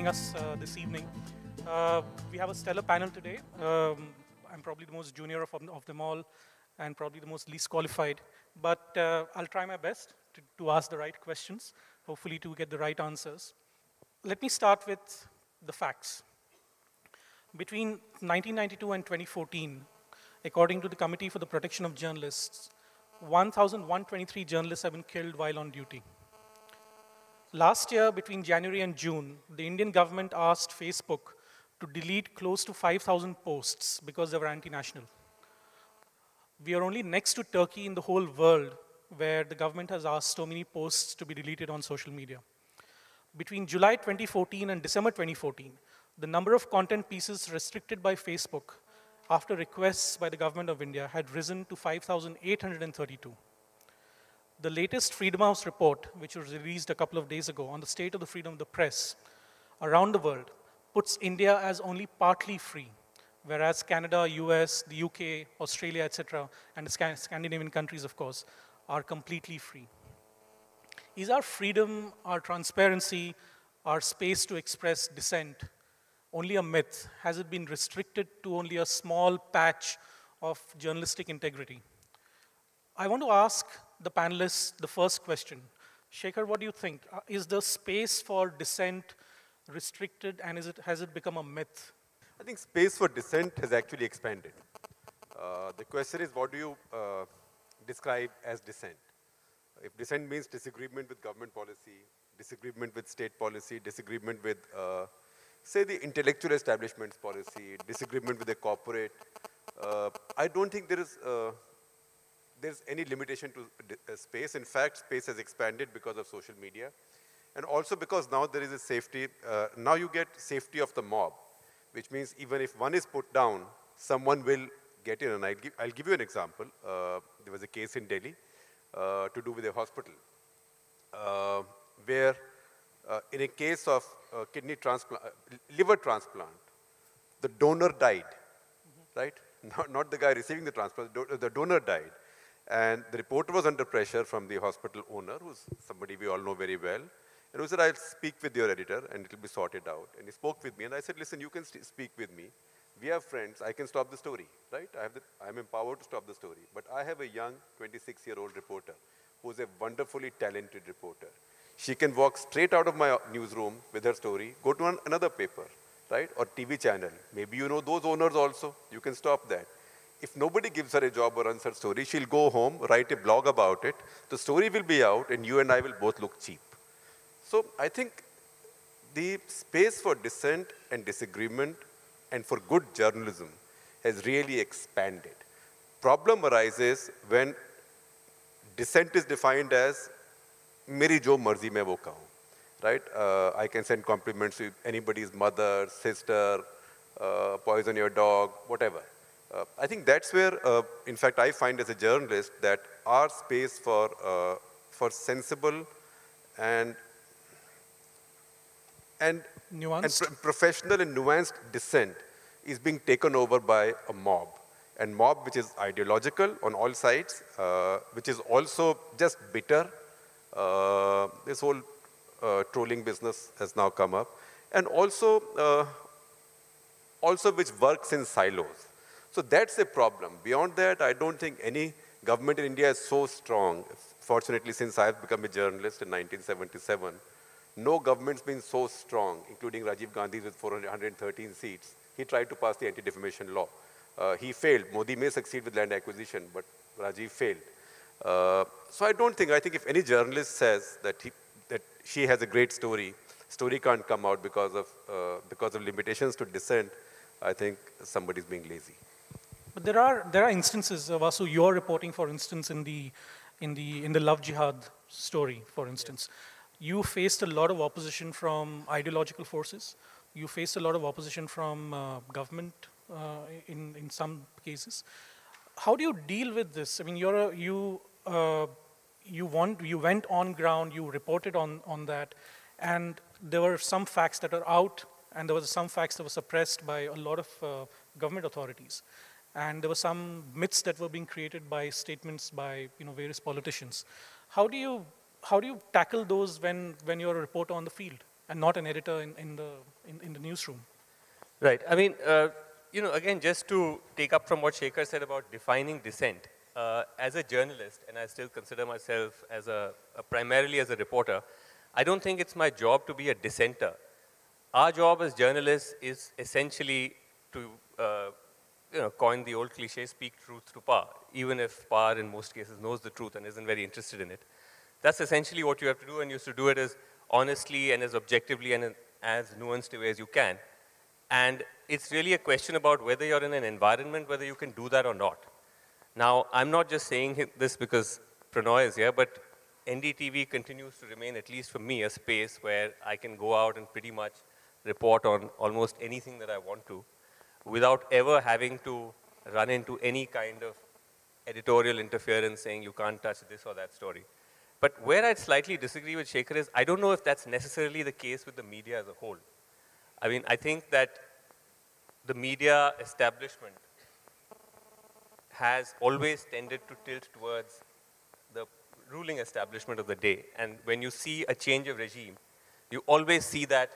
us this evening. We have a stellar panel today. I'm probably the most junior of them all and probably the most least qualified. But I'll try my best to ask the right questions, hopefully to get the right answers. Let me start with the facts. Between 1992 and 2014, according to the Committee for the Protection of Journalists, 1,123 journalists have been killed while on duty. Last year, between January and June, the Indian government asked Facebook to delete close to 5,000 posts because they were anti-national. We are only next to Turkey in the whole world where the government has asked so many posts to be deleted on social media. Between July 2014 and December 2014, the number of content pieces restricted by Facebook after requests by the government of India had risen to 5,832. The latest Freedom House report, which was released a couple of days ago on the state of the freedom of the press around the world, puts India as only partly free, whereas Canada, US, the UK, Australia, etc., and the Scandinavian countries, of course, are completely free. Is our freedom, our transparency, our space to express dissent only a myth? Has it been restricted to only a small patch of journalistic integrity? I want to ask the panelists the first question. Shekhar, what do you think? Is the space for dissent restricted, and has it become a myth? I think space for dissent has actually expanded. The question is, what do you describe as dissent? If dissent means disagreement with government policy, disagreement with state policy, disagreement with, say, the intellectual establishment's policy, disagreement with the corporate, I don't think there's any limitation to space. In fact, space has expanded because of social media. And also because now there is a safety, now you get safety of the mob, which means even if one is put down, someone will get in. And I'll give you an example. There was a case in Delhi to do with a hospital where in a case of kidney transplant, liver transplant, the donor died, right? Not the guy receiving the transplant, the donor died. And the reporter was under pressure from the hospital owner, who's somebody we all know very well. And he said, I'll speak with your editor and it'll be sorted out. And he spoke with me and I said, listen, you can speak with me. We have friends, I can stop the story, right? I'm empowered to stop the story. But I have a young 26-year-old reporter who's a wonderfully talented reporter. She can walk straight out of my newsroom with her story, go to another paper, right? Or TV channel. Maybe you know those owners also. You can stop that. If nobody gives her a job or runs her story, she'll go home, write a blog about it. The story will be out and you and I will both look cheap. So I think the space for dissent and disagreement and for good journalism has really expanded. Problem arises when dissent is defined as meri jo marzi mein wo kahun, right? I can send compliments to anybody's mother, sister, poison your dog, whatever. I think that's where, in fact, I find as a journalist that our space for sensible and professional and nuanced dissent is being taken over by a mob. And mob which is ideological on all sides, which is also just bitter. This whole trolling business has now come up. And also which works in silos. So that's a problem. Beyond that, I don't think any government in India is so strong. Fortunately, since I've become a journalist in 1977, no government's been so strong, including Rajiv Gandhi with 413 seats. He tried to pass the anti-defamation law. He failed. Modi may succeed with land acquisition, but Rajiv failed. So I think if any journalist says that she has a great story can't come out because of limitations to dissent, I think somebody's being lazy. But there are instances, Vasu, you're reporting, for instance, in the Love Jihad story, for instance. Yes. You faced a lot of opposition from ideological forces. You faced a lot of opposition from government in some cases. How do you deal with this? I mean, you went on ground, you reported on that, and there were some facts that are out, and there were some facts that were suppressed by a lot of government authorities. And there were some myths that were being created by statements by various politicians. How do you tackle those when you're a reporter on the field? and not an editor in the newsroom. Right. I mean, again, just to take up from what Shekhar said about defining dissent, as a journalist, and I still consider myself as primarily as a reporter, I don't think it's my job to be a dissenter. Our job as journalists is essentially to, coin the old cliche, speak truth to power, even if power in most cases knows the truth and isn't very interested in it. That's essentially what you have to do, and you have to do it as honestly and as objectively and in as nuanced a way as you can. And it's really a question about whether you're in an environment, whether you can do that or not. Now, I'm not just saying this because Pranoy is here, but NDTV continues to remain, at least for me, a space where I can go out and pretty much report on almost anything that I want to without ever having to run into any kind of editorial interference saying you can't touch this or that story. But where I'd slightly disagree with Shekhar is I don't know if that's necessarily the case with the media as a whole. I mean, I think that the media establishment has always tended to tilt towards the ruling establishment of the day. And when you see a change of regime, you always see that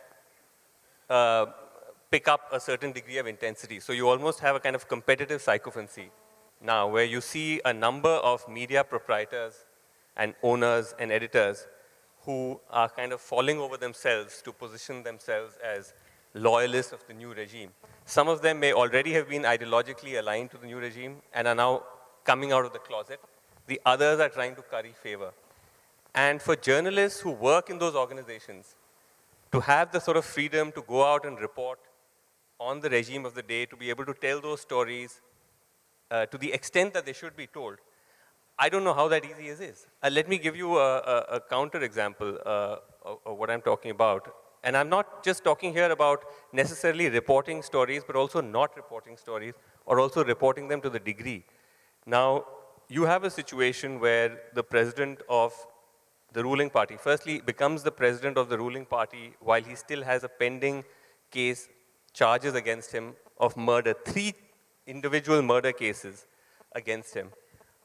pick up a certain degree of intensity. So you almost have a kind of competitive sycophancy now where you see a number of media proprietors and owners and editors who are kind of falling over themselves to position themselves as loyalists of the new regime. Some of them may already have been ideologically aligned to the new regime and are now coming out of the closet. The others are trying to curry favor. And for journalists who work in those organizations, to have the sort of freedom to go out and report on the regime of the day, to be able to tell those stories to the extent that they should be told, I don't know how that easy is. Let me give you a counter example of what I'm talking about. And I'm not just talking here about necessarily reporting stories, but also not reporting stories, or also reporting them to the degree. Now, you have a situation where the president of the ruling party, firstly, becomes the president of the ruling party while he still has a pending case, charges against him of murder, 3 individual murder cases against him.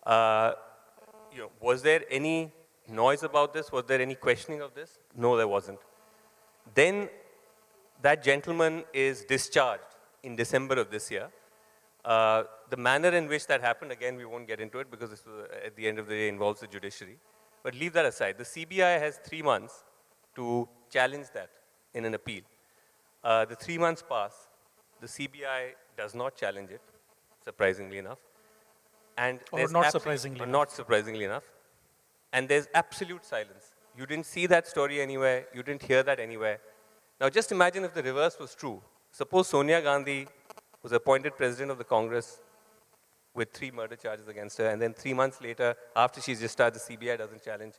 Was there any noise about this? Was there any questioning of this? No, there wasn't. Then that gentleman is discharged in December of this year. The manner in which that happened, again, we won't get into it because this at the end of the day involves the judiciary. But leave that aside. The CBI has 3 months to challenge that in an appeal. The 3 months pass. The CBI does not challenge it, surprisingly enough. And not surprisingly enough. And there's absolute silence. You didn't see that story anywhere. You didn't hear that anywhere. Now just imagine if the reverse was true. Suppose Sonia Gandhi was appointed president of the Congress with 3 murder charges against her, and then 3 months later, after she's discharged, the CBI doesn't challenge,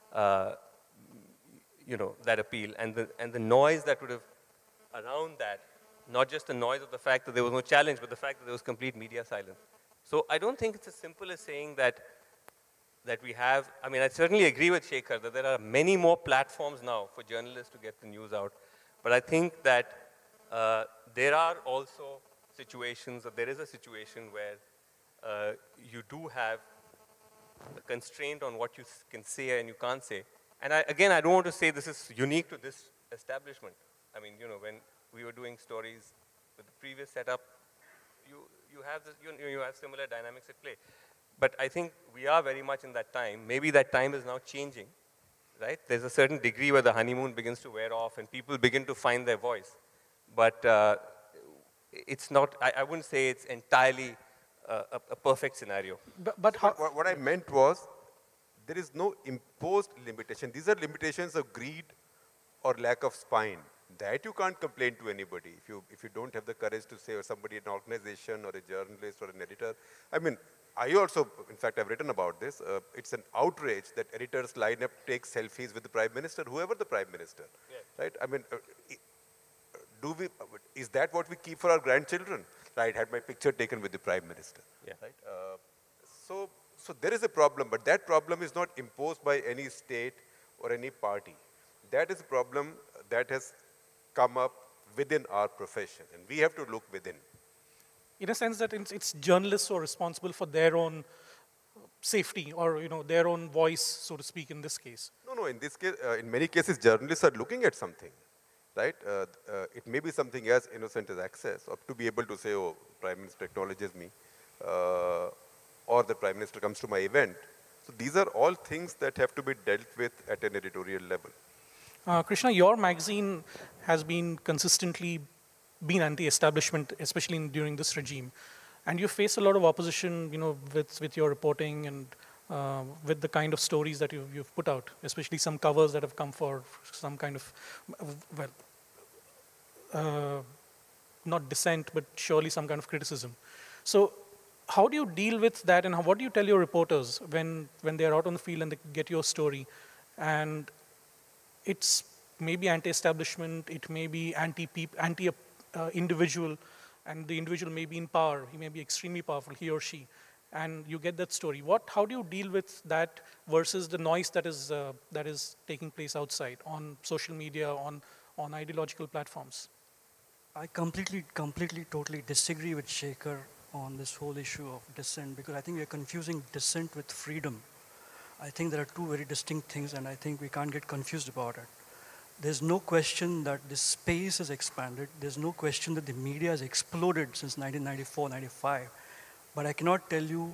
that appeal. And the noise that would have around that, not just the noise of the fact that there was no challenge, but the fact that there was complete media silence. So I don't think it's as simple as saying that we have, I mean, I certainly agree with Shekhar that there are many more platforms now for journalists to get the news out. But I think that there are also situations, or there is a situation where you do have a constraint on what you can say and you can't say. And again, I don't want to say this is unique to this establishment. I mean, when we were doing stories with the previous setup, you have similar dynamics at play. But I think we are very much in that time. Maybe that time is now changing, right? There's a certain degree where the honeymoon begins to wear off and people begin to find their voice. But it's not, I wouldn't say it's entirely a perfect scenario. But what I meant was, there is no imposed limitation. These are limitations of greed or lack of spine. That you can't complain to anybody if you don't have the courage to say, or somebody in an organization or a journalist or an editor. I mean, I also, in fact, I've written about this. It's an outrage that editors line up, take selfies with the Prime Minister, whoever the Prime Minister, right? I mean, is that what we keep for our grandchildren? Right, had my picture taken with the Prime Minister, right? So there is a problem, but that problem is not imposed by any state or any party. That is a problem that has come up within our profession, and we have to look within. In a sense that it's journalists who are responsible for their own safety, or their own voice, so to speak, in this case. No, in this case, in many cases, journalists are looking at something. right? It may be something as innocent as access, or to be able to say, oh, Prime Minister acknowledges me, uh, or the Prime Minister comes to my event. So these are all things that have to be dealt with at an editorial level. Krishna, your magazine has been consistently been anti-establishment, especially during this regime, and you face a lot of opposition, with your reporting and with the kind of stories that you've put out, especially some covers that have come for some kind of, well, uh, not dissent, but surely some kind of criticism. So, how do you deal with that, and what do you tell your reporters when they are out on the field and they get your story, and it's maybe anti-establishment, it may be anti-individual, and the individual may be in power, he may be extremely powerful, he or she, and you get that story. How do you deal with that versus the noise that is taking place outside on social media, on ideological platforms? I completely, totally disagree with Shekhar on this whole issue of dissent, because I think we are confusing dissent with freedom. I think there are two very distinct things, and I think we can't get confused about it. There's no question that the space has expanded. There's no question that the media has exploded since 1994, 95. But I cannot tell you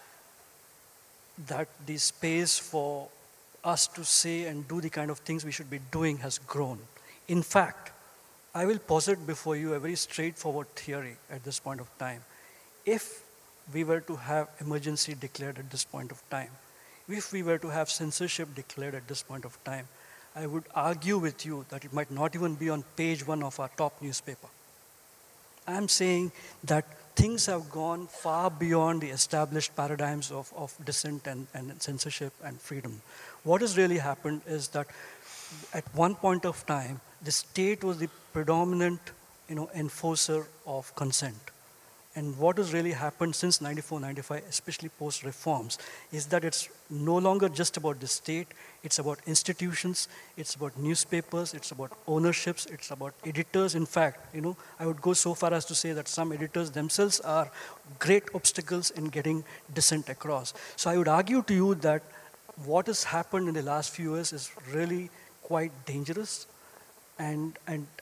that the space for us to say and do the kind of things we should be doing has grown. In fact, I will posit before you a very straightforward theory at this point of time. If we were to have emergency declared at this point of time, if we were to have censorship declared at this point of time, I would argue with you that it might not even be on page 1 of our top newspaper. I'm saying that things have gone far beyond the established paradigms of dissent and censorship and freedom. What has really happened is that at one point of time, the state was the predominant enforcer of consent. And what has really happened since 94, 95, especially post-reforms, is that it's no longer just about the state, it's about institutions, it's about newspapers, it's about ownerships, it's about editors. In fact, I would go so far as to say that some editors themselves are great obstacles in getting dissent across. So I would argue to you that what has happened in the last few years is really quite dangerous. And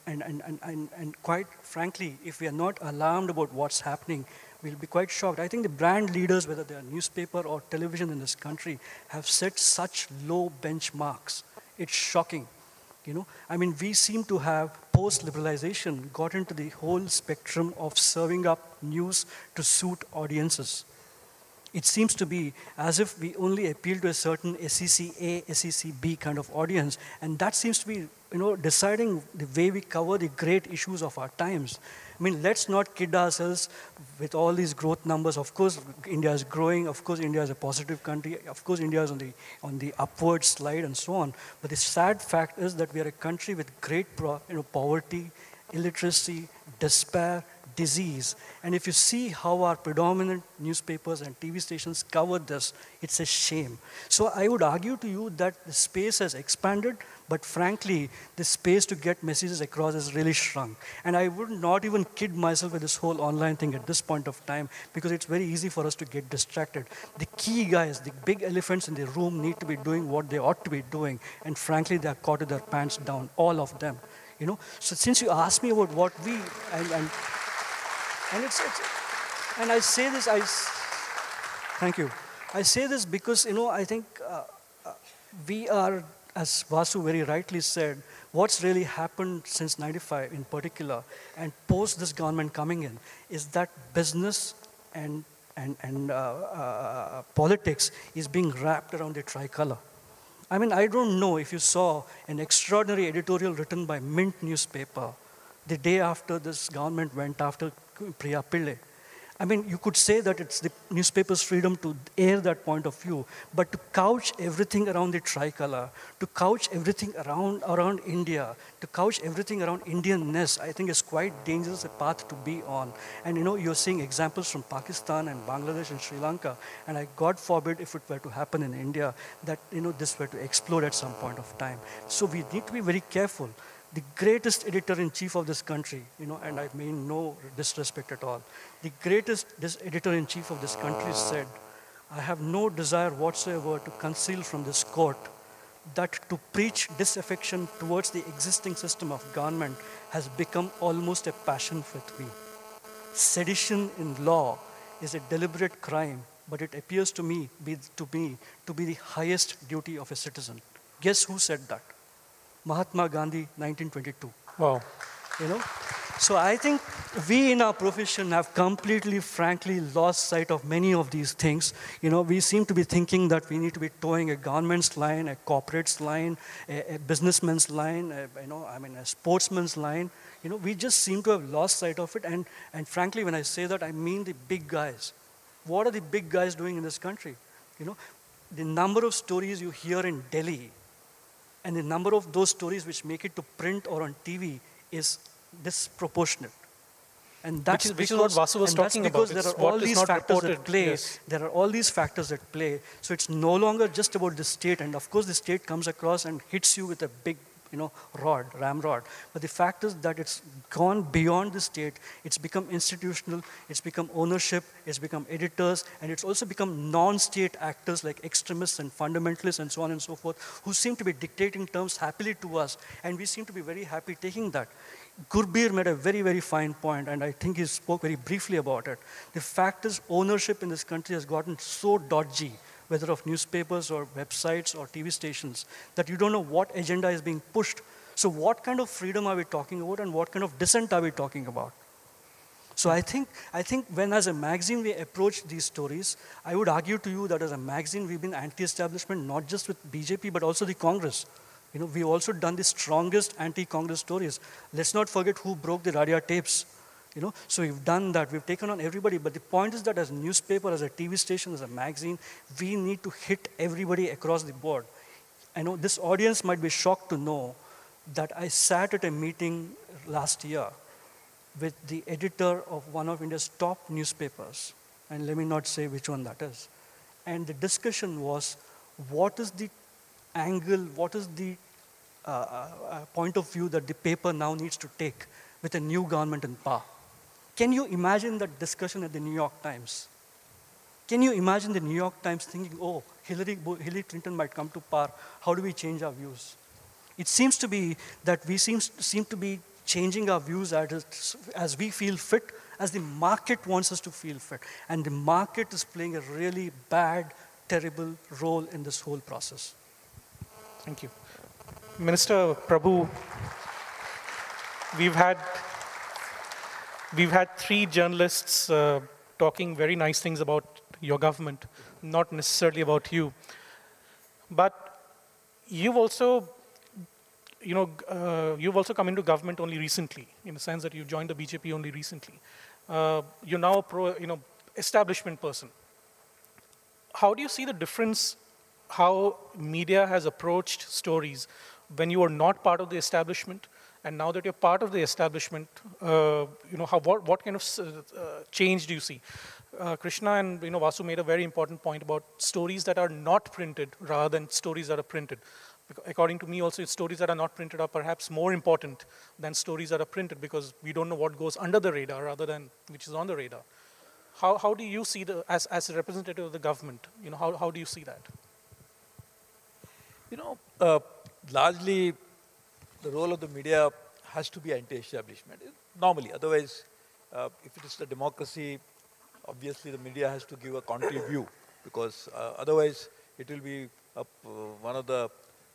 quite frankly, if we are not alarmed about what's happening, we'll be quite shocked. I think the brand leaders, whether they're newspaper or television in this country, have set such low benchmarks. It's shocking. We seem to have, post-liberalization, got into the whole spectrum of serving up news to suit audiences. It seems to be as if we only appeal to a certain SEC A, SEC B kind of audience, and that seems to be, deciding the way we cover the great issues of our times. Let's not kid ourselves with all these growth numbers. Of course, India is growing. Of course, India is a positive country. Of course, India is on the upward slide and so on. But the sad fact is that we are a country with great poverty, illiteracy, despair, disease. And if you see how our predominant newspapers and TV stations cover this, it's a shame. So I would argue to you that the space has expanded, but frankly, the space to get messages across has really shrunk. And I would not even kid myself with this whole online thing at this point of time, because it's very easy for us to get distracted. The key guys, the big elephants in the room, need to be doing what they ought to be doing. And frankly, they are caught with their pants down, all of them. So since you asked me about what we, and I say this, thank you. I say this because, I think we are, as Vasu very rightly said, what's really happened since 95 in particular, and post this government coming in, is that business and politics is being wrapped around the tricolor. I don't know if you saw an extraordinary editorial written by Mint newspaper the day after this government went after Priya Pillai. You could say that it's the newspaper's freedom to air that point of view, but to couch everything around the tricolor, to couch everything around India, to couch everything around Indianness, I think is quite dangerous a path to be on. And you're seeing examples from Pakistan and Bangladesh and Sri Lanka, and God forbid if it were to happen in India, that this were to explode at some point of time. So we need to be very careful. The greatest editor-in-chief of this country, and I mean no disrespect at all, the greatest editor-in-chief of this country said, I have no desire whatsoever to conceal from this court that to preach disaffection towards the existing system of government has become almost a passion with me. Sedition in law is a deliberate crime, but it appears to me to be the highest duty of a citizen. Guess who said that? Mahatma Gandhi, 1922. Wow. You know? So I think we in our profession have completely, frankly, lost sight of many of these things. You know, we seem to be thinking that we need to be towing a government's line, a corporate's line, a businessman's line, a sportsman's line. You know, we just seem to have lost sight of it. And frankly, when I say that, I mean the big guys. What are the big guys doing in this country? You know, the number of stories you hear in Delhi and the number of those stories which make it to print or on TV is disproportionate. And that's which is what Vasu was talking about. There are all these factors at play. Yes. There are all these factors at play. So it's no longer just about the state. And of course, the state comes across and hits you with a big, ramrod. But the fact is that it's gone beyond the state. It's become institutional. It's become ownership. It's become editors. And it's also become non-state actors like extremists and fundamentalists and so on and so forth, who seem to be dictating terms happily to us. And we seem to be very happy taking that. Gurbir made a very, very fine point, and I think he spoke very briefly about it. The fact is, ownership in this country has gotten so dodgy, whether of newspapers or websites or TV stations, that you don't know what agenda is being pushed. So what kind of freedom are we talking about, and what kind of dissent are we talking about? So I think when as a magazine we approach these stories, I would argue to you that as a magazine we've been anti-establishment, not just with BJP, but also the Congress. You know, we've also done the strongest anti-Congress stories. Let's not forget who broke the Radia tapes. You know, so we've done that. We've taken on everybody. But the point is that as a newspaper, as a TV station, as a magazine, we need to hit everybody across the board. I know this audience might be shocked to know that I sat at a meeting last year with the editor of one of India's top newspapers. And let me not say which one that is. And the discussion was, what is the angle, what is the point of view that the paper now needs to take with a new government in power? Can you imagine that discussion at the New York Times? Can you imagine the New York Times thinking, oh, Hillary Clinton might come to power, how do we change our views? It seems to be that we seem to be changing our views as we feel fit, as the market wants us to feel fit. And the market is playing a really bad, terrible role in this whole process. Thank you. Minister Prabhu, we've had three journalists talking very nice things about your government, not necessarily about you. But you've also, you've also come into government only recently, in the sense that you joined the BJP only recently. You're now a establishment person. How do you see the difference, how media has approached stories when you are not part of the establishment, and now that you're part of the establishment, what kind of change do you see? Krishna and Vasu made a very important point about stories that are not printed rather than stories that are printed. According to me also, stories that are not printed are perhaps more important than stories that are printed, because we don't know what goes under the radar rather than which is on the radar. How do you see, as a representative of the government, how do you see that? Largely, the role of the media has to be anti-establishment, normally. Otherwise, if it is a democracy, obviously the media has to give a contrary view, because otherwise it will be one of the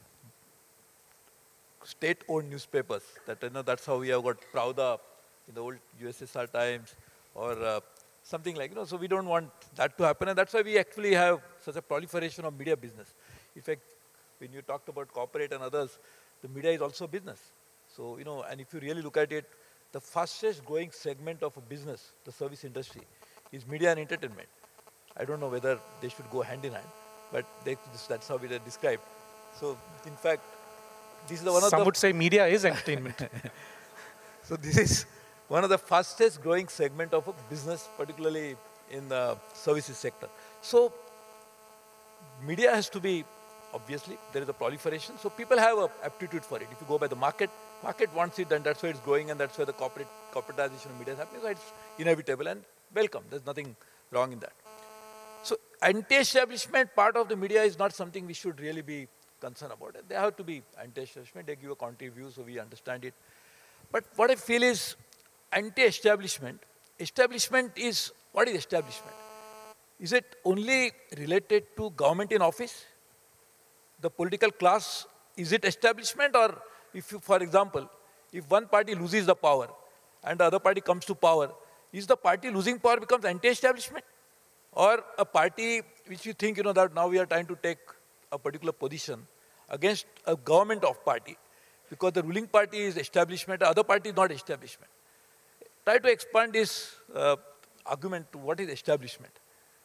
state-owned newspapers. That's how we have got Pravda in the old USSR times, or something like, so we don't want that to happen, and that's why we actually have such a proliferation of media business. In fact, when you talked about corporate and others, the media is also business. So, and if you really look at it, the fastest growing segment of a business, the service industry, is media and entertainment. I don't know whether they should go hand in hand, but that's how it is described. So, in fact, this is one of the... Some would say media is entertainment. So, this is one of the fastest growing segment of a business, particularly in the services sector. So, media has to be, obviously, there is a proliferation. So people have an aptitude for it. If you go by the market wants it, then that's why it's growing, and that's why the corporatization of media is happening. So it's inevitable and welcome. There's nothing wrong in that. So anti-establishment part of the media is not something we should really be concerned about it. They have to be anti-establishment. They give a contrary view, so we understand it. But what I feel is anti-establishment. Establishment is, what is establishment? Is it only related to government in office? The political class, is it establishment? Or if you, for example, if one party loses the power and the other party comes to power, is the party losing power becomes anti-establishment? Or a party which you think, that now we are trying to take a particular position against a government of party because the ruling party is establishment, the other party is not establishment. Try to expand this argument to what is establishment.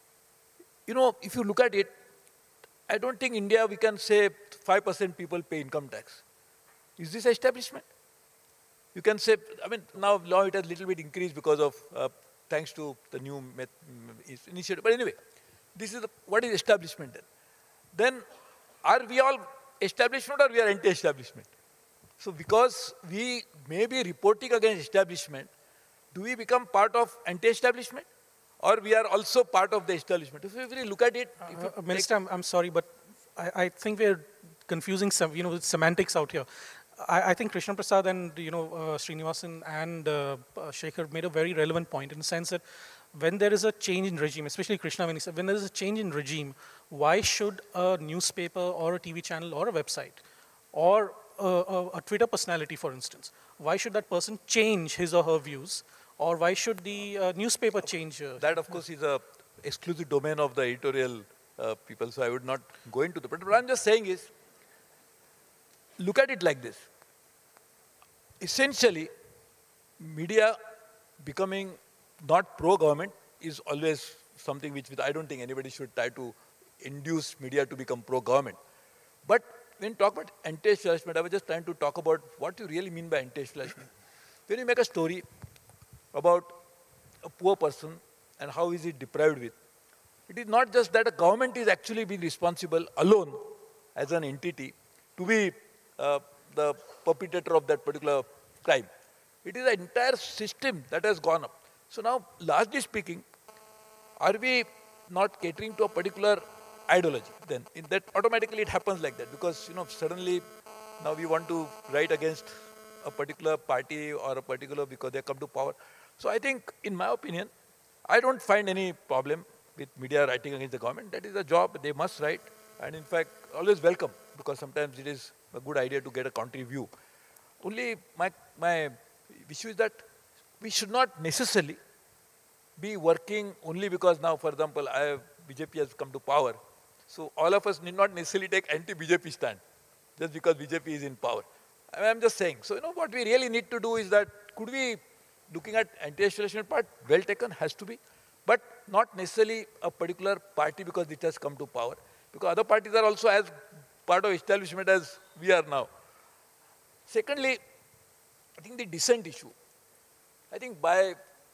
If you look at it, I don't think India, we can say 5% people pay income tax. Is this establishment? You can say, now it has little bit increased because of, thanks to the new initiative. But anyway, this is what is establishment then? Then, are we all establishment or we are anti-establishment? So because we may be reporting against establishment, do we become part of anti-establishment? Or we are also part of the establishment? If you look at it... Minister, I'm sorry, but I think we're confusing some, semantics out here. I think Krishna Prasad and, Sreenivasan and Shekhar made a very relevant point in the sense that when there is a change in regime, especially Krishna, when he said, when there is a change in regime, why should a newspaper or a TV channel or a website or a Twitter personality, for instance, why should that person change his or her views? Or why should the newspaper change? That, of course, is a exclusive domain of the editorial people, so I would not go into the... But what I'm just saying is, look at it like this. Essentially, media becoming not pro-government is always something which I don't think anybody should try to induce media to become pro-government. But when you talk about anti-establishment, I was just trying to talk about what you really mean by anti-establishment. When you make a story about a poor person and how is he deprived with, it is not just that a government is actually being responsible alone as an entity to be the perpetrator of that particular crime. It is an entire system that has gone up. So now, largely speaking, are we not catering to a particular ideology? Then in that automatically it happens like that because suddenly now we want to write against a particular party or a particular because they come to power. So I think, in my opinion, I don't find any problem with media writing against the government. That is a job they must write, and in fact, always welcome because sometimes it is a good idea to get a contrary view. Only my issue is that we should not necessarily be working only because now, for example, BJP has come to power. So all of us need not necessarily take anti-BJP stand just because BJP is in power. I'm just saying. So what we really need to do is that could we, looking at anti-establishment part, well taken, has to be, but not necessarily a particular party because it has come to power. Because other parties are also as part of establishment as we are now. Secondly, I think the dissent issue. I think by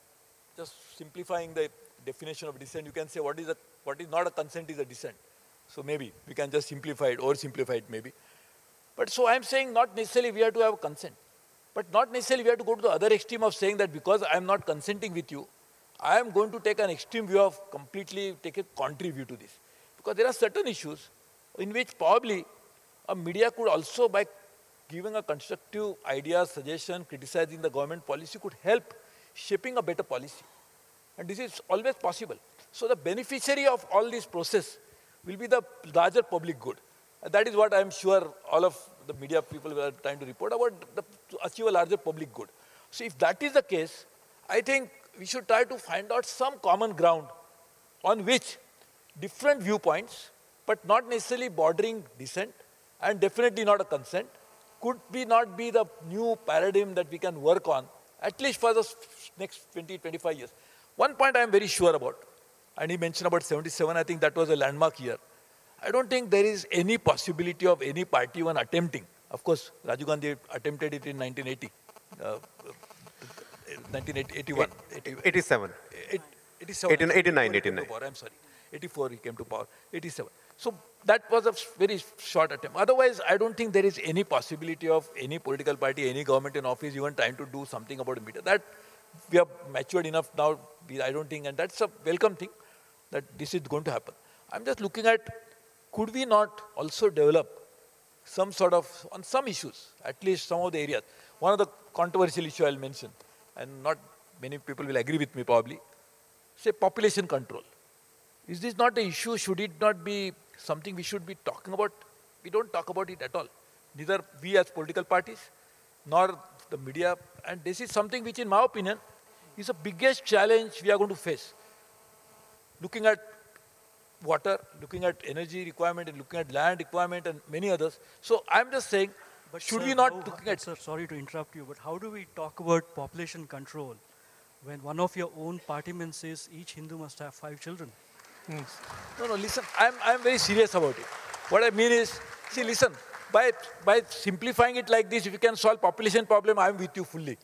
just simplifying the definition of dissent, you can say what is not a consent is a dissent. So maybe we can just simplify it, oversimplify it maybe. But so I'm saying not necessarily we have to have consent, but not necessarily we have to go to the other extreme of saying that because I'm not consenting with you, I am going to take an extreme view of completely take a contrary view to this. Because there are certain issues in which probably a media could also, by giving a constructive idea, suggestion, criticizing the government policy, could help shaping a better policy. And this is always possible. So the beneficiary of all this process will be the larger public good. And that is what I am sure all of the media people are trying to report about, to achieve a larger public good. So if that is the case, I think we should try to find out some common ground on which different viewpoints, but not necessarily bordering dissent, and definitely not a consent, could not be the new paradigm that we can work on, at least for the next 20, 25 years. One point I am very sure about, and he mentioned about 77, I think that was a landmark year. I don't think there is any possibility of any party even attempting. Of course, Rajiv Gandhi attempted it in 1980, 1981. 87. 87. 89. I'm sorry. 84 he came to power. 87. So that was a very short attempt. Otherwise, I don't think there is any possibility of any political party, any government in office even trying to do something about the media. That we are matured enough now, I don't think, and that's a welcome thing that this is going to happen. I'm just looking at, could we not also develop some sort of, on some issues, at least some of the areas. One of the controversial issues I'll mention, and not many people will agree with me probably, say population control. Is this not an issue? Should it not be something we should be talking about? We don't talk about it at all. Neither we as political parties, nor the media. And this is something which, in my opinion, is the biggest challenge we are going to face. Looking at water, looking at energy requirement, and looking at land requirement, and many others. So I'm just saying, But should sir, we not looking at... Sir, sorry to interrupt you, but how do we talk about population control when one of your own partymen says each Hindu must have 5 children? No, listen, I'm very serious about it. What I mean is, see, listen, by simplifying it like this, if you can solve population problem, I'm with you fully.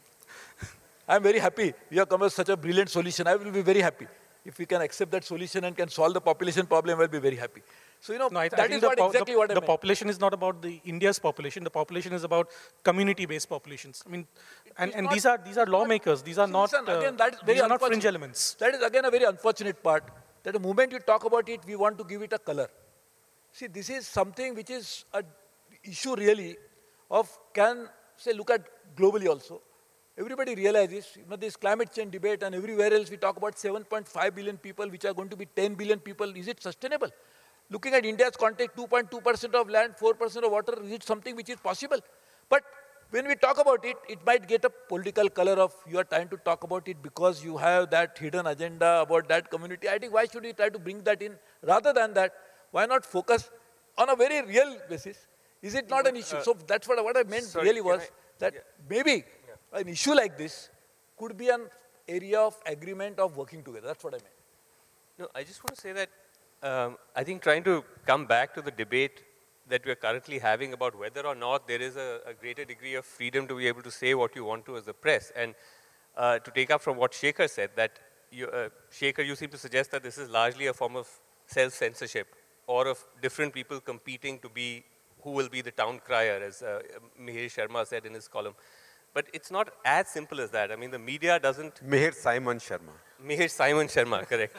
I'm very happy. You have come up with such a brilliant solution. I will be very happy. If we can accept that solution and can solve the population problem, I'll be very happy. So, you know, No, that is what exactly what I meant. The population is not about the India's population. The population is about community-based populations. I mean, and these are lawmakers. These are not again, that is very these are not fringe unfortunate. elements. That is again a very unfortunate part. That the moment you talk about it, we want to give it a color. See, this is something which is an issue really of say look at globally also. Everybody realizes, you know, this climate change debate and everywhere else we talk about 7.5 billion people, which are going to be 10 billion people. Is it sustainable? Looking at India's context, 2.2% of land, 4% of water, is it something which is possible? But when we talk about it, it might get a political color of you are trying to talk about it because you have that hidden agenda about that community. I think why should we try to bring that in? Rather than that, why not focus on a very real basis? Is it not an issue? So that's what I meant really was that maybe an issue like this could be an area of agreement of working together. That's what I meant. No, I just want to say that I think trying to come back to the debate that we are currently having about whether or not there is a greater degree of freedom to be able to say what you want to as a press. And to take up from what Shekhar said, that Shekhar, you seem to suggest that this is largely a form of self-censorship or of different people competing to be who will be the town crier, as Mihir Sharma said in his column. But it's not as simple as that. I mean, the media doesn't... Mihir Simon Sharma. Mihir Simon Sharma, correct.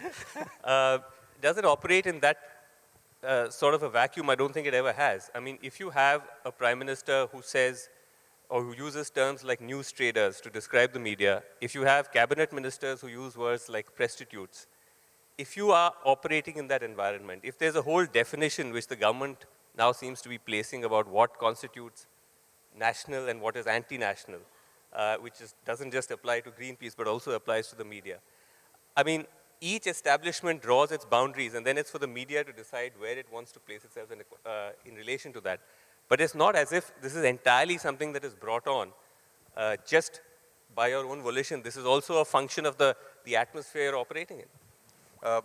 Doesn't operate in that sort of a vacuum. I don't think it ever has. I mean, if you have a prime minister who says, or who uses terms like news traders to describe the media, if you have cabinet ministers who use words like prostitutes, if you are operating in that environment, if there's a whole definition which the government now seems to be placing about what constitutes national and what is anti-national, which doesn't just apply to Greenpeace, but also applies to the media. I mean, each establishment draws its boundaries, and then it's for the media to decide where it wants to place itself in relation to that. But it's not as if this is entirely something that is brought on just by your own volition. This is also a function of the atmosphere you're operating in.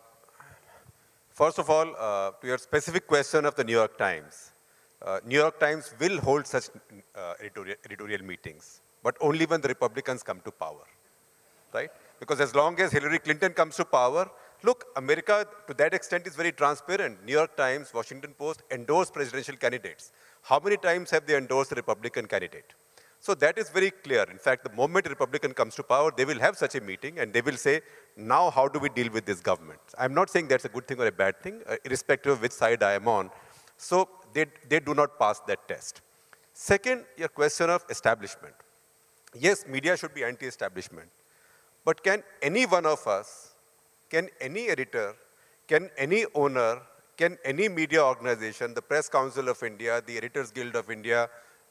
First of all, to your specific question of the New York Times, New York Times will hold such editorial meetings, but only when the Republicans come to power, right? Because as long as Hillary Clinton comes to power, look, America to that extent is very transparent. New York Times, Washington Post endorse presidential candidates. How many times have they endorsed a Republican candidate? So that is very clear. In fact, the moment a Republican comes to power, they will have such a meeting and they will say, now how do we deal with this government? I'm not saying that's a good thing or a bad thing, irrespective of which side I am on. So they do not pass that test. Second, your question of establishment. Yes, media should be anti-establishment. But can any one of us, can any editor, can any owner, can any media organization, the Press Council of India, the Editors Guild of India,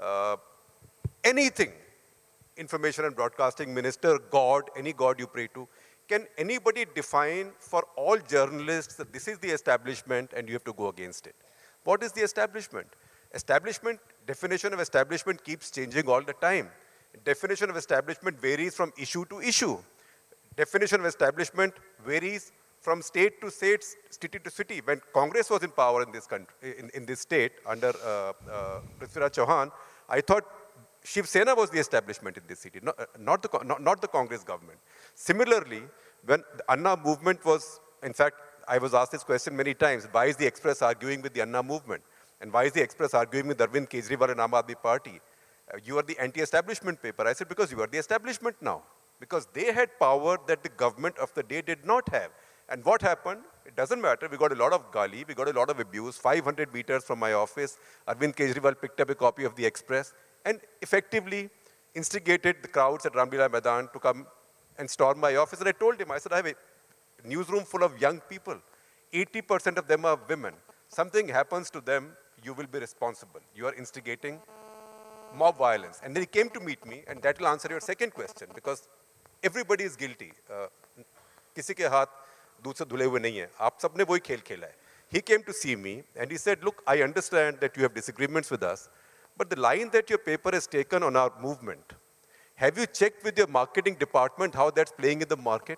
anything, information and broadcasting minister, God, any God you pray to, can anybody define for all journalists that this is the establishment and you have to go against it? What is the establishment? Establishment, definition of establishment keeps changing all the time. Definition of establishment varies from issue to issue. Definition of establishment varies from state to state, city to city. When Congress was in power in this country, in this state under Prithviraj Chauhan, I thought Shiv Sena was the establishment in this city, not the Congress government. Similarly, when the Anna movement was, in fact, I was asked this question many times, why is the Express arguing with the Anna movement? And why is the Express arguing with Arvind Kejriwal and Aam Aadmi Party? You are the anti-establishment paper. I said, because you are the establishment now. Because they had power that the government of the day did not have. And what happened? It doesn't matter. We got a lot of gali, we got a lot of abuse. 500 meters from my office, Arvind Kejriwal picked up a copy of the Express and effectively instigated the crowds at Ramlila Maidan to come and storm my office. And I told him, I said, I have a newsroom full of young people. 80% of them are women. Something happens to them, you will be responsible. You are instigating mob violence. And then he came to meet me, and that will answer your second question, because everybody is guilty. किसी के हाथ दूध से धुले हुए नहीं है. आप सबने वही खेल खेला है. He came to see me, and he said, look, I understand that you have disagreements with us, but the line that your paper has taken on our movement, have you checked with your marketing department how that's playing in the market?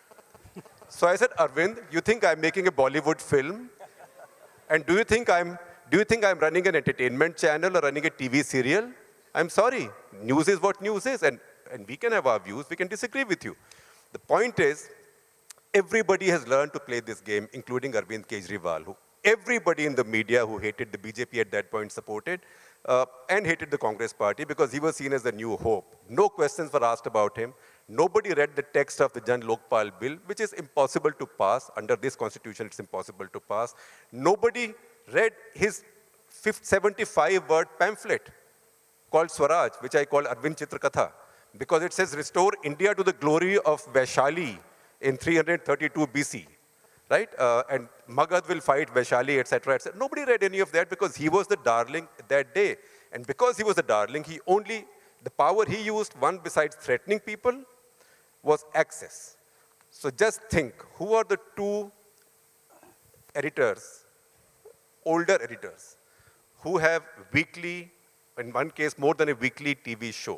So I said, Arvind, you think I'm making a Bollywood film? And do you think I'm running an entertainment channel or running a TV serial? I'm sorry. News is what news is, and we can have our views. We can disagree with you. The point is, everybody has learned to play this game, including Arvind Kejriwal, who everybody in the media who hated the BJP at that point supported, and hated the Congress party because he was seen as the new hope. No questions were asked about him. Nobody read the text of the Jan Lokpal bill, which is impossible to pass. Under this constitution, it's impossible to pass. Nobody read his 75-word pamphlet called Swaraj, which I call Arvind Chitrakatha, because it says, restore India to the glory of Vaishali in 332 BC, right? And Magad will fight Vaishali, etc., etc. Nobody read any of that because he was the darling that day. And because he was the darling, the power he used, one besides threatening people, was access. So just think, who are the two editors, older editors, who have weekly, in one case more than a weekly TV show,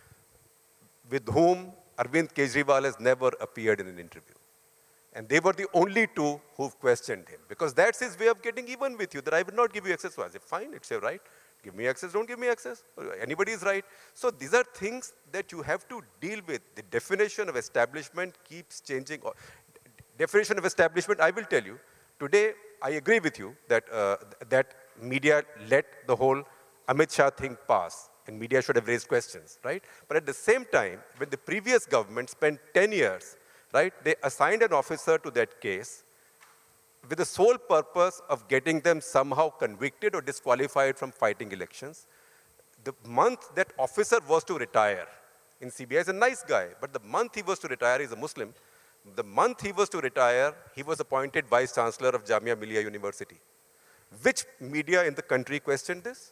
with whom Arvind Kejriwal has never appeared in an interview. And they were the only two who questioned him, because that's his way of getting even with you, that I will not give you access. So I said, fine, it's your right. Give me access, don't give me access. Anybody is right. So these are things that you have to deal with. The definition of establishment keeps changing. Definition of establishment, I will tell you. Today, I agree with you that, that media let the whole Amit Shah thing pass, and media should have raised questions, right? But at the same time, when the previous government spent 10 years, right, they assigned an officer to that case with the sole purpose of getting them somehow convicted or disqualified from fighting elections. The month that officer was to retire in CBI, is a nice guy, but the month he was to retire, he's a Muslim, the month he was to retire, he was appointed Vice Chancellor of Jamia Millia University. Which media in the country questioned this?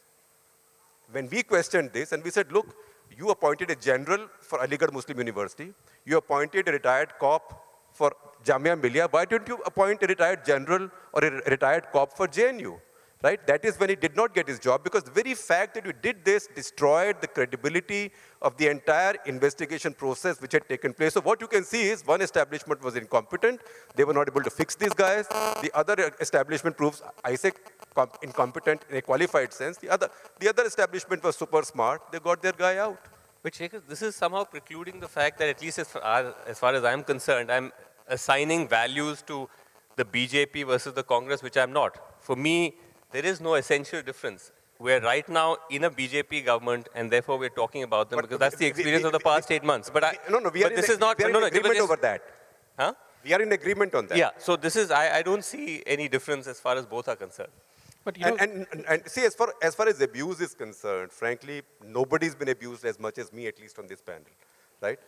When we questioned this and we said, look, you appointed a general for Aligarh Muslim University, you appointed a retired cop for Jamia Millia, why didn't you appoint a retired general or a retired cop for JNU? Right? That is when he did not get his job, because the very fact that you did this destroyed the credibility of the entire investigation process which had taken place. So what you can see is one establishment was incompetent. They were not able to fix these guys. The other establishment proves ISEC incompetent in a qualified sense. The other establishment was super smart. They got their guy out. But Shekhar, this is somehow precluding the fact that, at least as far as I'm concerned, I'm assigning values to the BJP versus the Congress, which I'm not. For me, there is no essential difference. We're right now in a BJP government, and therefore we're talking about them, because that's the experience of the past 8 months. But we are in agreement over that. Huh? We are in agreement on that. Yeah, so this is, I don't see any difference as far as both are concerned. But, you know, and see, as far as abuse is concerned, frankly, nobody's been abused as much as me, at least on this panel, right?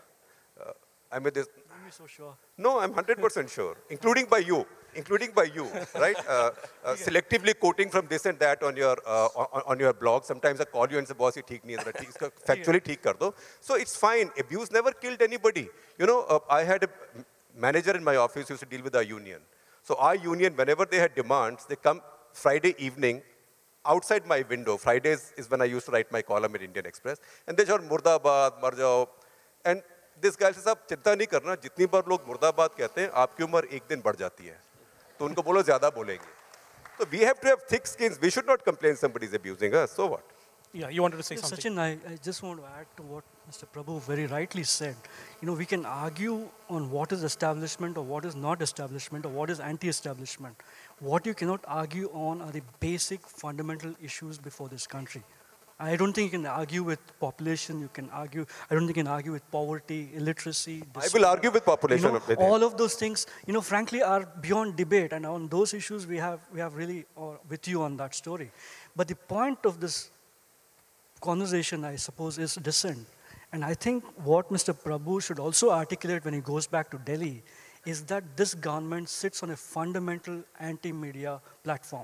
I'm with this. Are you so sure? No, I'm 100% sure, including by you, right? Selectively quoting from this and that on your blog. Sometimes I call you and say, boss, ye theek nahi hai, factually theek kar do. So it's fine. Abuse never killed anybody. You know, I had a manager in my office who used to deal with our union. So our union, whenever they had demands, they come Friday evening outside my window. Fridays is when I used to write my column at Indian Express. And they shout, Murdabad, mar jao. And this guy says, आप चिंता नहीं करना, जितनी बार लोग मुर्दाबाद कहते हैं, आपकी उम्र एक दिन बढ़ जाती है. तो उनको बोलो ज़्यादा बोलेंगे. So we have to have thick skins. We should not complain somebody is abusing us. So what? yeah, you wanted to say something. Sachin, I just want to add to what Mr. Prabhu very rightly said. You know, we can argue on what is establishment or what is not establishment or what is anti-establishment. What you cannot argue on are the basic fundamental issues before this country. I don't think you can argue with population. You can argue. I don't think you can argue with poverty, illiteracy. I will argue with population. With him. All of those things, frankly, are beyond debate. And on those issues, we have really with you on that story. But the point of this conversation, I suppose, is dissent. And I think what Mr. Prabhu should also articulate when he goes back to Delhi is that this government sits on a fundamental anti-media platform.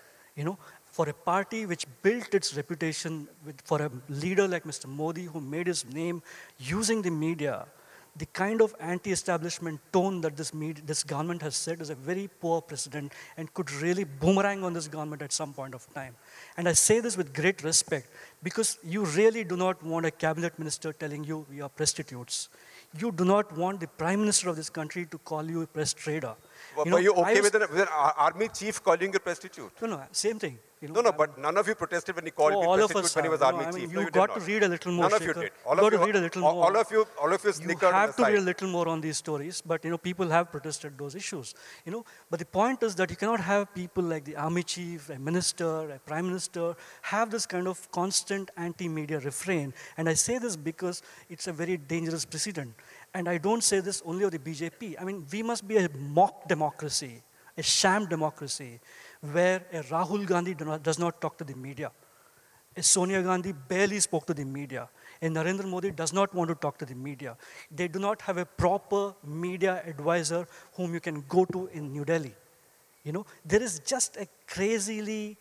For a party which built its reputation for a leader like Mr. Modi, who made his name using the media, the kind of anti-establishment tone that this government has set is a very poor precedent and could really boomerang on this government at some point of time. And I say this with great respect because you really do not want a cabinet minister telling you we are prostitutes. You do not want the prime minister of this country to call you a press trader. Were you okay with an army chief calling you a prostitute? No, same thing. No, but none of you protested when he called me prostitute when he was army chief. You got to read a little more. None of you did. All of you read a little more. All of you snickered on the You have to side. read a little more on these stories, but people have protested those issues. But the point is that you cannot have people like the army chief, a minister, a prime minister, have this kind of constant anti-media refrain. And I say this because it's a very dangerous precedent. And I don't say this only of the BJP. I mean, we must be a mock democracy, a sham democracy, where a Rahul Gandhi does not talk to the media. A Sonia Gandhi barely spoke to the media. A Narendra Modi does not want to talk to the media. They do not have a proper media advisor whom you can go to in New Delhi. There is just a crazily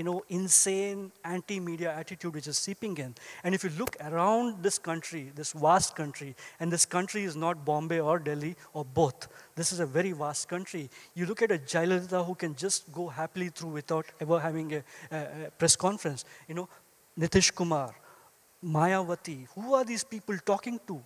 insane anti-media attitude which is seeping in. And if you look around this country, this vast country, and this country is not Bombay or Delhi or both. This is a very vast country. You look at a Jayalalitha who can just go happily through without ever having a press conference. Nitish Kumar, Mayawati, who are these people talking to?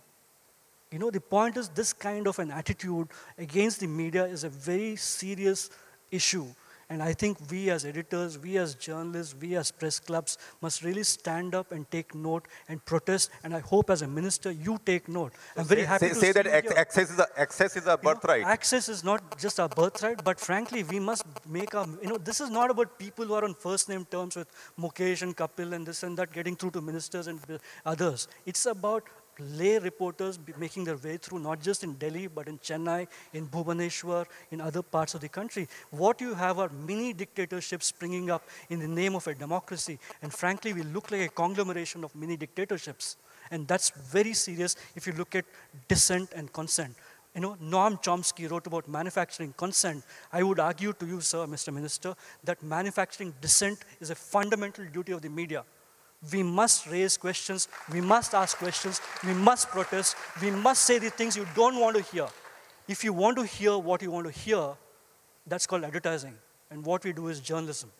The point is this kind of an attitude against the media is a very serious issue. And I think we as editors, we as journalists, we as press clubs must really stand up and take note and protest. And I hope as a minister, you take note. I'm very happy to say that access is a birthright. Access is not just our birthright, but frankly, we must make our, this is not about people who are on first name terms with Mukesh and Kapil and this and that getting through to ministers and others. It's about lay reporters making their way through, not just in Delhi, but in Chennai, in Bhubaneswar, in other parts of the country. What you have are mini dictatorships springing up in the name of a democracy. And frankly, we look like a conglomeration of mini dictatorships. And that's very serious if you look at dissent and consent. Noam Chomsky wrote about manufacturing consent. I would argue to you, sir, Mr. Minister, that manufacturing dissent is a fundamental duty of the media. We must raise questions, we must ask questions, we must protest, we must say the things you don't want to hear. If you want to hear what you want to hear, that's called advertising. And what we do is journalism.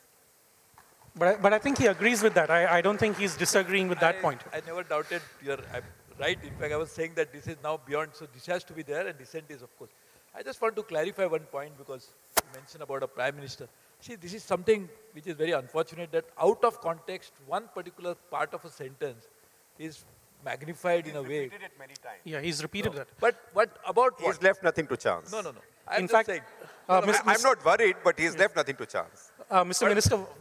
But I think he agrees with that. I don't think he's disagreeing with that point. I never doubted I'm right. In fact, I was saying that this is now beyond, so this has to be there and dissent is, of course. I just want to clarify one point because you mentioned about a prime minister. See, this is something which is very unfortunate that out of context, one particular part of a sentence is magnified in a way. He's repeated it many times. Yeah, he's repeated that. But about what? He's left nothing to chance. No. In fact, saying. I'm not worried, but he's left nothing to chance. Mr.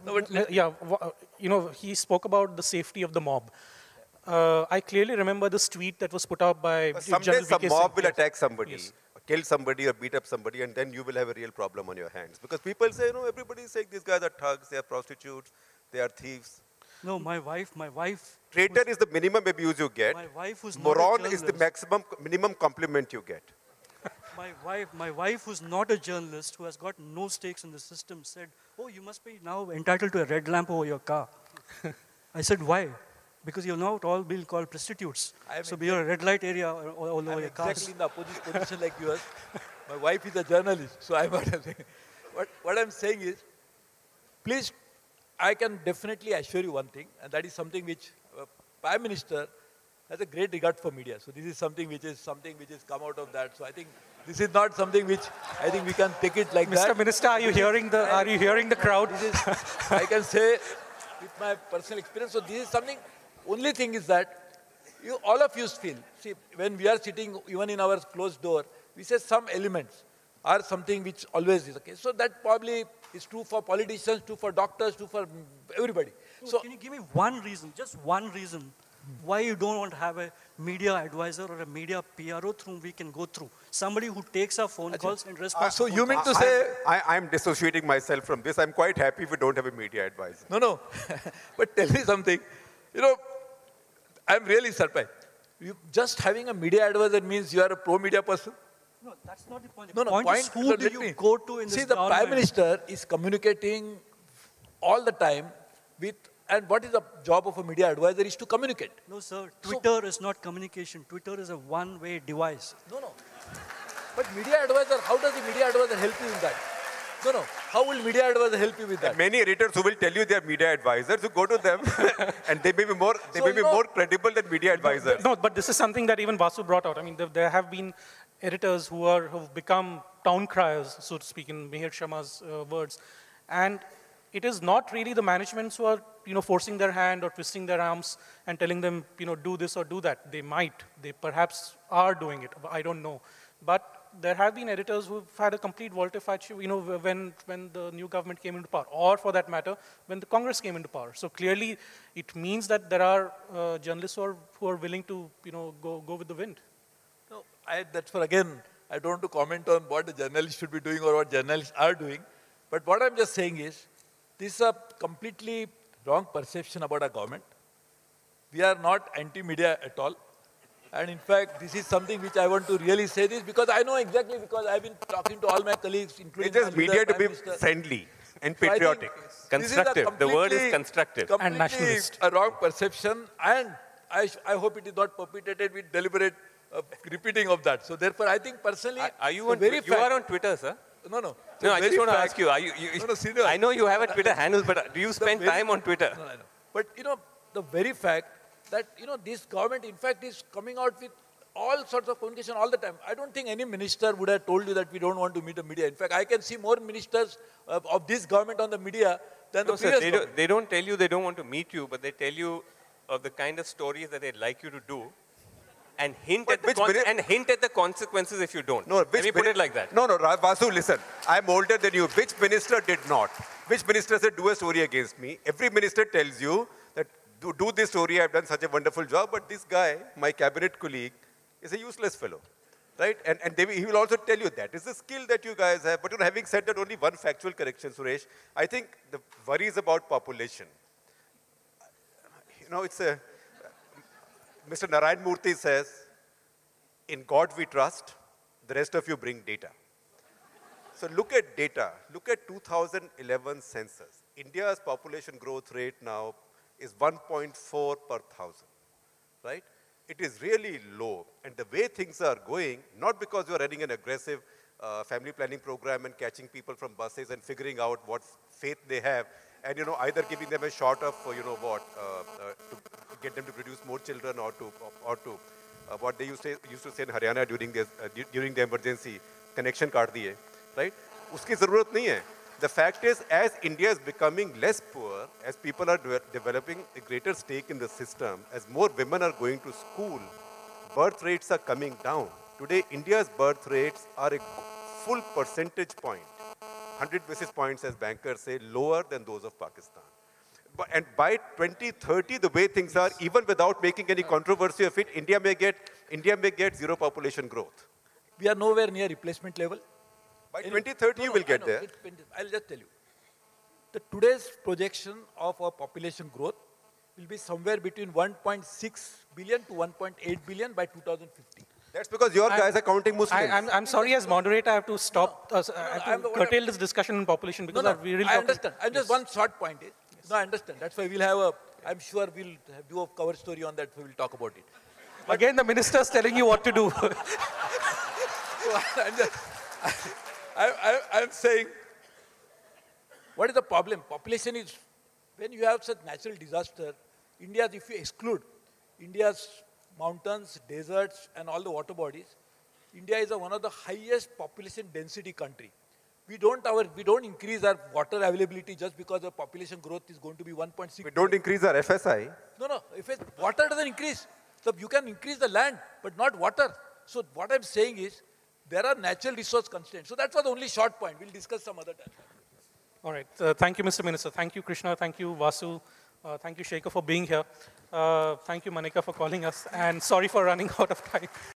Minister, he spoke about the safety of the mob. I clearly remember this tweet that was put out by Someday some mob will Yes. attack somebody. Yes. Kill somebody or beat up somebody, and then you will have a real problem on your hands. Because people say, everybody is saying these guys are thugs, they are prostitutes, they are thieves. No, my wife. Traitor is the minimum abuse you get. My wife who's not a Moron is the journalist. minimum compliment you get. My wife, who's not a journalist, who has got no stakes in the system, said, "Oh, you must be now entitled to a red lamp over your car." I said, "Why?" Because you're not all being called prostitutes. So be a red light area all over your cars. Exactly in the opposite position like yours. My wife is a journalist, so I'm what I'm saying. What I'm saying is, please, I can definitely assure you one thing, and that is something which Prime Minister has a great regard for media. So this is something which is come out of that. So I think this is not something which I think we can take it like that. Mr. Minister, are you hearing the crowd? This is, I can say with my personal experience. So this is something. Only thing is that all of you feel. See, when we are sitting even in our closed door, we say some elements. are something which always is the case. So that probably is true for politicians, true for doctors, true for everybody. So can you give me one reason, just one reason, why you don't want to have a media advisor or a media PRO through whom we can go through? Somebody who takes our phone calls and responds. so you mean to say... I'm dissociating myself from this. I'm quite happy if we don't have a media advisor. No. But tell me something. You know, I'm really surprised. Just having a media advisor means you are a pro-media person? No, that's not the point. No, The point is who do you go to in this See, the government? Prime Minister is communicating all the time with, and what is the job of a media advisor is to communicate. No, sir. Twitter is not communication. Twitter is a one-way device. No. But media advisor, how does the media advisor help you in that? No. How will media advisor help you with that? Many editors who will tell you they are media advisors, you go to them and they may be more, more credible than media advisors. No, but this is something that even Vasu brought out. I mean, there have been editors who've become town criers, so to speak, in Mihir Sharma's words. And it is not really the managements who are, forcing their hand or twisting their arms and telling them, do this or do that. They might. They perhaps are doing it. I don't know. But there have been editors who've had a complete volte-face, when the new government came into power, or for that matter, when the Congress came into power. So clearly, it means that there are journalists who are willing to, go with the wind. No, that's for, again, I don't want to comment on what the journalists should be doing or what journalists are doing. But what I'm just saying is, this is a completely wrong perception about our government. We are not anti-media at all. And in fact, this is something which I want to really say this because I know exactly, because I've been talking to all my colleagues, including It is media to be friendly and patriotic. Constructive. The word is constructive. And nationalist. A wrong perception, and I hope it is not perpetrated with deliberate repeating of that. So therefore, I think personally, are you on you are on Twitter, sir? No. No, I just want to ask you, are you senior, I know you have a Twitter handle, but do you spend time on Twitter? No, I know. But, the very fact that, this government, in fact, is coming out with all sorts of communication all the time. I don't think any minister would have told you that we don't want to meet the media. In fact, I can see more ministers of this government on the media than the previous government. They don't tell you they don't want to meet you, but they tell you of the kind of stories that they'd like you to do and hint at the consequences if you don't. No, Let me put it like that. No, Vasu, listen. I'm older than you. Which minister did not? Which minister said, do a story against me? Every minister tells you that, do this story, I've done such a wonderful job, but this guy, my cabinet colleague, is a useless fellow, right? And he will also tell you that is the skill that you guys have. But having said that, only one factual correction, Suresh. I think the worry is about population. It's a... Mr. Narayan Murthy says, in God we trust, the rest of you bring data. So look at data. Look at 2011 census. India's population growth rate now is 1.4 per thousand, right? It is really low. And the way things are going, not because you are running an aggressive family planning program and catching people from buses and figuring out what faith they have, and either giving them a shot of to get them to produce more children or to what they used to say in Haryana during the emergency, connection kaat diye, right? Uski zarurat nahi hai. The fact is, as India is becoming less poor, as people are developing a greater stake in the system, as more women are going to school, birth rates are coming down. Today, India's birth rates are a full percentage point, 100 basis points, as bankers say, lower than those of Pakistan. And by 2030, the way things are, even without making any controversy of it, India may get zero population growth. We are nowhere near replacement level. By 2030, you will get there. I'll just tell you. Today's projection of our population growth will be somewhere between 1.6 billion to 1.8 billion by 2050. That's because your guys are counting Muslims. I'm sorry, as moderator, I have to stop, I have to curtail this discussion on population because we really I understand. And just one short point is, no, I understand. That's why we'll have I'm sure we'll do a cover story on that, so we'll talk about it. But again, the minister's telling you what to do. I'm saying, what is the problem? Population is, when you have such natural disaster, India, if you exclude India's mountains, deserts, and all the water bodies, India is one of the highest population density country. We don't increase our water availability just because the population growth is going to be 1.6. We don't increase our FSI. No. Water doesn't increase. So you can increase the land, but not water. So what I'm saying is, there are natural resource constraints. So that was the only short point. We'll discuss some other time. All right. Thank you, Mr. Minister. Thank you, Krishna. Thank you, Vasu. Thank you, Shekhar, for being here. Thank you, Manika, for calling us. And sorry for running out of time.